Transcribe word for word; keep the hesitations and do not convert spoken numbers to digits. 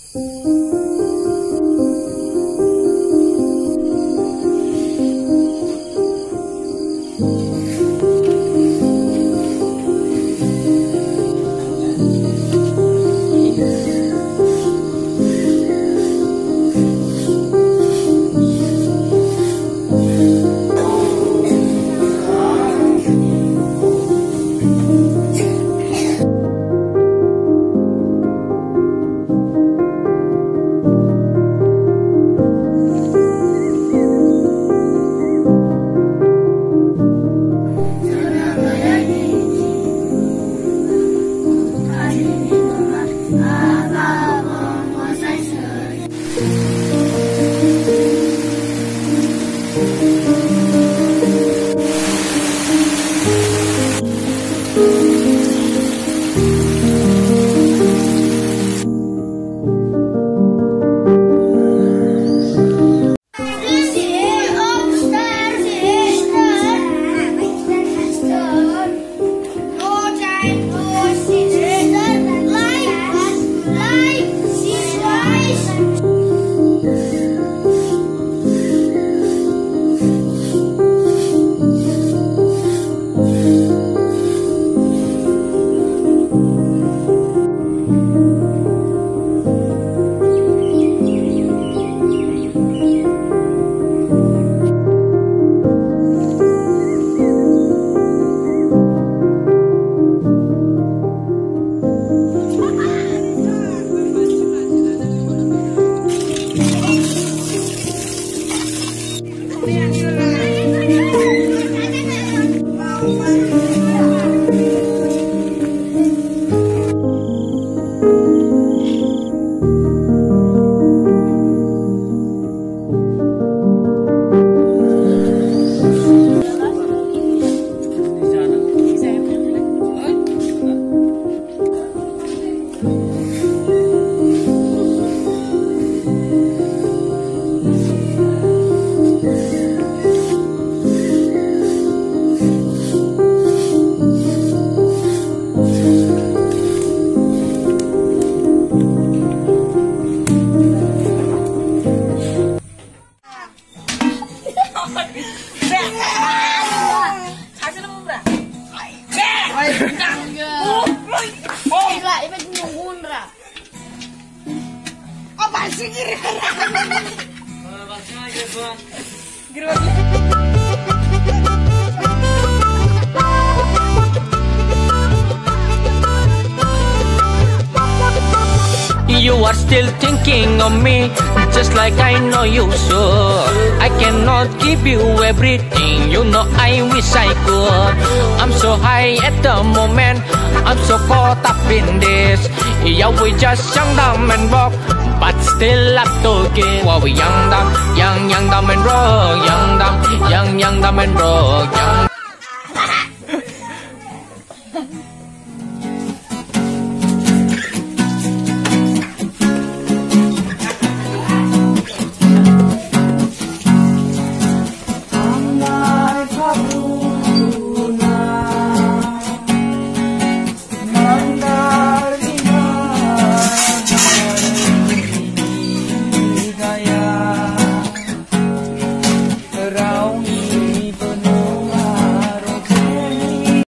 You are still thinking of me, just like I know you should. I cannot give you everything, you know I wish I could. I'm so high at the moment, I'm so caught up in this. Yeah, we just young, dumb and broke, but still up to give. Well, we young, dumb, young, young, dumb and broke. Young, dumb, young, young, dumb and broke. Young